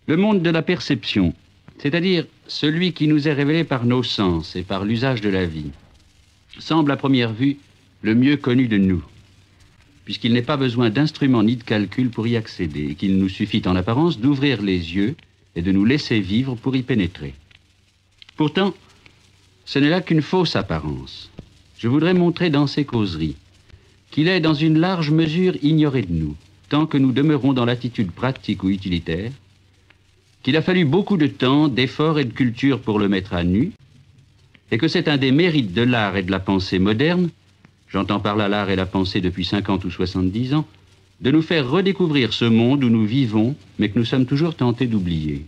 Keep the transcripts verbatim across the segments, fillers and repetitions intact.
Le monde de la perception, c'est-à-dire celui qui nous est révélé par nos sens et par l'usage de la vie, semble à première vue le mieux connu de nous, puisqu'il n'est pas besoin d'instruments ni de calcul pour y accéder, et qu'il nous suffit en apparence d'ouvrir les yeux et de nous laisser vivre pour y pénétrer. Pourtant, ce n'est là qu'une fausse apparence. Je voudrais montrer dans ces causeries qu'il est dans une large mesure ignoré de nous, tant que nous demeurons dans l'attitude pratique ou utilitaire, qu'il a fallu beaucoup de temps, d'efforts et de culture pour le mettre à nu, et que c'est un des mérites de l'art et de la pensée moderne, j'entends par là l'art et la pensée depuis cinquante ou soixante-dix ans, de nous faire redécouvrir ce monde où nous vivons, mais que nous sommes toujours tentés d'oublier.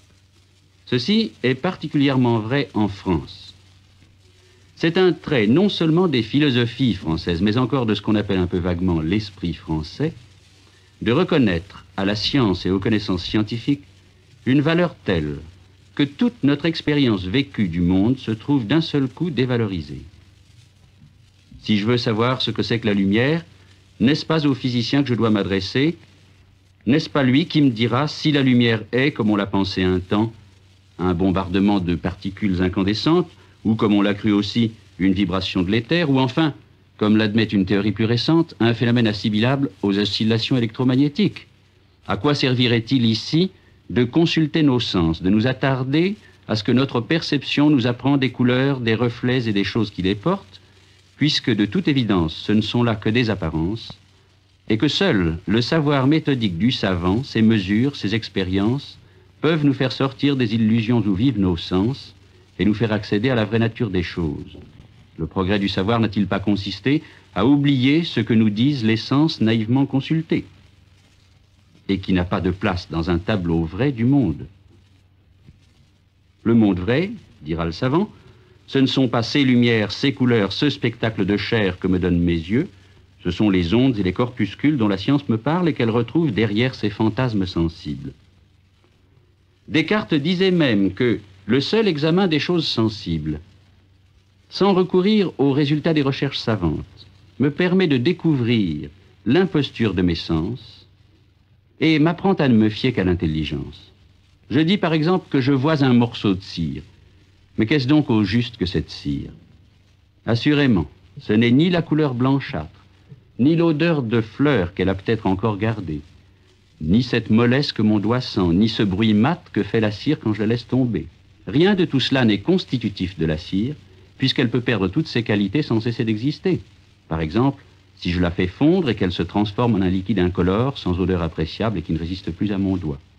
Ceci est particulièrement vrai en France. C'est un trait non seulement des philosophies françaises, mais encore de ce qu'on appelle un peu vaguement l'esprit français, de reconnaître à la science et aux connaissances scientifiques une valeur telle que toute notre expérience vécue du monde se trouve d'un seul coup dévalorisée. Si je veux savoir ce que c'est que la lumière, n'est-ce pas au physicien que je dois m'adresser? N'est-ce pas lui qui me dira si la lumière est, comme on l'a pensé un temps, un bombardement de particules incandescentes, ou comme on l'a cru aussi, une vibration de l'éther, ou enfin, comme l'admet une théorie plus récente, un phénomène assimilable aux oscillations électromagnétiques? À quoi servirait-il ici de consulter nos sens, de nous attarder à ce que notre perception nous apprend des couleurs, des reflets et des choses qui les portent, puisque de toute évidence ce ne sont là que des apparences, et que seul le savoir méthodique du savant, ses mesures, ses expériences, peuvent nous faire sortir des illusions où vivent nos sens et nous faire accéder à la vraie nature des choses. Le progrès du savoir n'a-t-il pas consisté à oublier ce que nous disent les sens naïvement consultés, et qui n'a pas de place dans un tableau vrai du monde? Le monde vrai, dira le savant, ce ne sont pas ces lumières, ces couleurs, ce spectacle de chair que me donnent mes yeux, ce sont les ondes et les corpuscules dont la science me parle et qu'elle retrouve derrière ces fantasmes sensibles. Descartes disait même que le seul examen des choses sensibles, sans recourir aux résultats des recherches savantes, me permet de découvrir l'imposture de mes sens et m'apprend à ne me fier qu'à l'intelligence. Je dis par exemple que je vois un morceau de cire. Mais qu'est-ce donc au juste que cette cire? Assurément, ce n'est ni la couleur blanchâtre, ni l'odeur de fleurs qu'elle a peut-être encore gardée, ni cette mollesse que mon doigt sent, ni ce bruit mat que fait la cire quand je la laisse tomber. Rien de tout cela n'est constitutif de la cire, puisqu'elle peut perdre toutes ses qualités sans cesser d'exister. Par exemple, si je la fais fondre et qu'elle se transforme en un liquide incolore, sans odeur appréciable et qui ne résiste plus à mon doigt.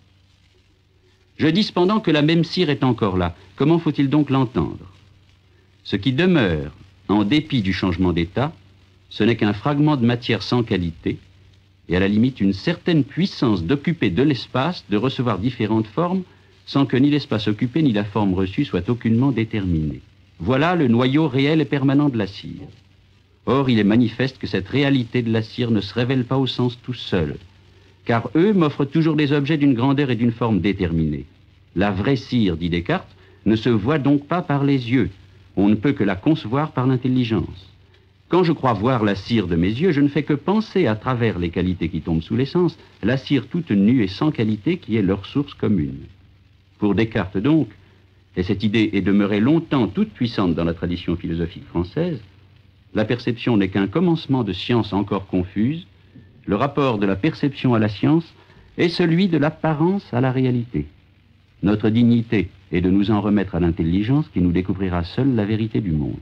Je dis cependant que la même cire est encore là. Comment faut-il donc l'entendre? Ce qui demeure, en dépit du changement d'état, ce n'est qu'un fragment de matière sans qualité, et à la limite une certaine puissance d'occuper de l'espace, de recevoir différentes formes, sans que ni l'espace occupé ni la forme reçue soient aucunement déterminés. Voilà le noyau réel et permanent de la cire. Or, il est manifeste que cette réalité de la cire ne se révèle pas au sens tout seul, car eux m'offrent toujours des objets d'une grandeur et d'une forme déterminée. La vraie cire, dit Descartes, ne se voit donc pas par les yeux. On ne peut que la concevoir par l'intelligence. Quand je crois voir la cire de mes yeux, je ne fais que penser à travers les qualités qui tombent sous les sens, la cire toute nue et sans qualité qui est leur source commune. Pour Descartes donc, et cette idée est demeurée longtemps toute puissante dans la tradition philosophique française, la perception n'est qu'un commencement de science encore confuse. Le rapport de la perception à la science est celui de l'apparence à la réalité. Notre dignité est de nous en remettre à l'intelligence qui nous découvrira seule la vérité du monde.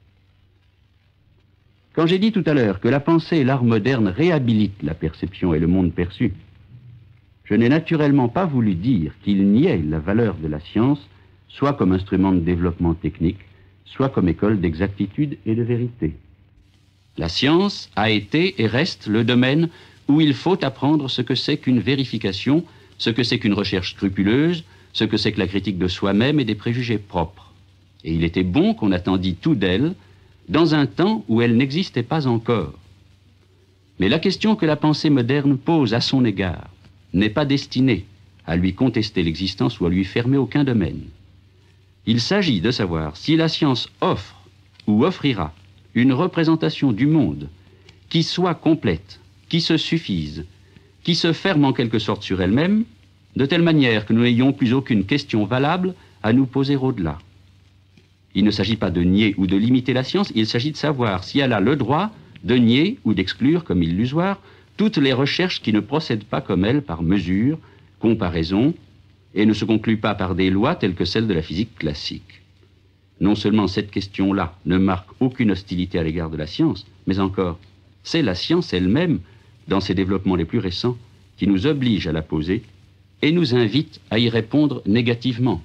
Quand j'ai dit tout à l'heure que la pensée et l'art moderne réhabilitent la perception et le monde perçu, je n'ai naturellement pas voulu dire qu'il niait la valeur de la science, soit comme instrument de développement technique, soit comme école d'exactitude et de vérité. La science a été et reste le domaine où il faut apprendre ce que c'est qu'une vérification, ce que c'est qu'une recherche scrupuleuse, ce que c'est que la critique de soi-même et des préjugés propres. Et il était bon qu'on attendît tout d'elle dans un temps où elle n'existait pas encore. Mais la question que la pensée moderne pose à son égard n'est pas destinée à lui contester l'existence ou à lui fermer aucun domaine. Il s'agit de savoir si la science offre ou offrira une représentation du monde qui soit complète, qui se suffise, qui se ferme en quelque sorte sur elle-même de telle manière que nous n'ayons plus aucune question valable à nous poser au-delà. Il ne s'agit pas de nier ou de limiter la science, il s'agit de savoir si elle a le droit de nier ou d'exclure, comme illusoire, toutes les recherches qui ne procèdent pas comme elle par mesure, comparaison, et ne se concluent pas par des lois telles que celles de la physique classique. Non seulement cette question-là ne marque aucune hostilité à l'égard de la science, mais encore, c'est la science elle-même, dans ses développements les plus récents, qui nous oblige à la poser et nous invite à y répondre négativement.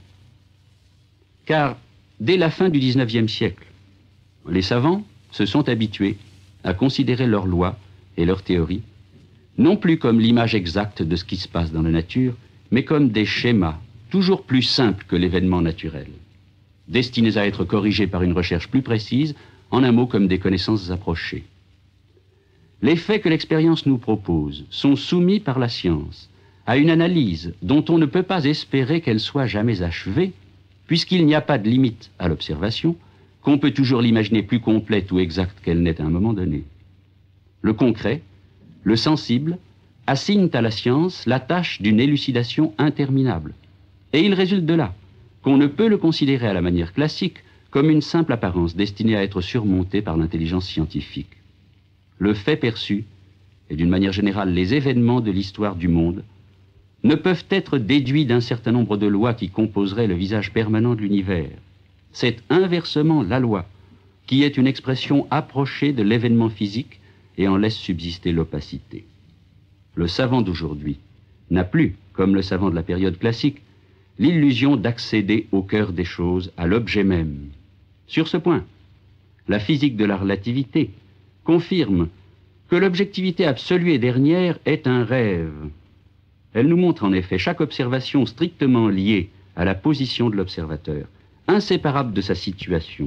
Car, dès la fin du dix-neuvième siècle, les savants se sont habitués à considérer leurs lois et leurs théories, non plus comme l'image exacte de ce qui se passe dans la nature, mais comme des schémas toujours plus simples que l'événement naturel, destinés à être corrigés par une recherche plus précise, en un mot comme des connaissances approchées. Les faits que l'expérience nous propose sont soumis par la science à une analyse dont on ne peut pas espérer qu'elle soit jamais achevée, puisqu'il n'y a pas de limite à l'observation, qu'on peut toujours l'imaginer plus complète ou exacte qu'elle n'est à un moment donné. Le concret, le sensible, assignent à la science la tâche d'une élucidation interminable. Et il résulte de là qu'on ne peut le considérer à la manière classique comme une simple apparence destinée à être surmontée par l'intelligence scientifique. Le fait perçu, et d'une manière générale les événements de l'histoire du monde, ne peuvent être déduits d'un certain nombre de lois qui composeraient le visage permanent de l'univers. C'est inversement la loi qui est une expression approchée de l'événement physique et en laisse subsister l'opacité. Le savant d'aujourd'hui n'a plus, comme le savant de la période classique, l'illusion d'accéder au cœur des choses, à l'objet même. Sur ce point, la physique de la relativité confirme que l'objectivité absolue et dernière est un rêve. Elle nous montre en effet chaque observation strictement liée à la position de l'observateur, inséparable de sa situation,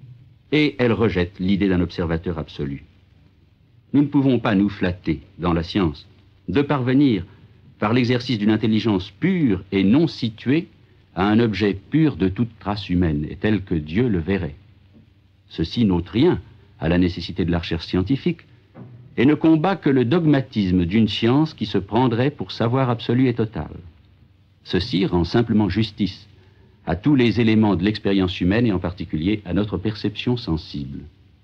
et elle rejette l'idée d'un observateur absolu. Nous ne pouvons pas nous flatter, dans la science, de parvenir, par l'exercice d'une intelligence pure et non située, à un objet pur de toute trace humaine, et tel que Dieu le verrait. Ceci n'ôte rien à la nécessité de la recherche scientifique, et ne combat que le dogmatisme d'une science qui se prendrait pour savoir absolu et total. Ceci rend simplement justice à tous les éléments de l'expérience humaine et en particulier à notre perception sensible.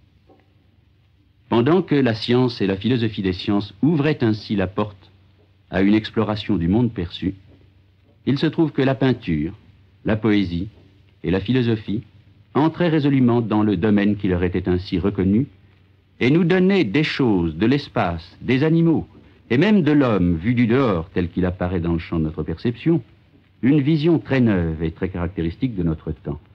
Pendant que la science et la philosophie des sciences ouvraient ainsi la porte à une exploration du monde perçu, il se trouve que la peinture, la poésie et la philosophie entraient résolument dans le domaine qui leur était ainsi reconnu et nous donnaient des choses, de l'espace, des animaux et même de l'homme vu du dehors tel qu'il apparaît dans le champ de notre perception, une vision très neuve et très caractéristique de notre temps.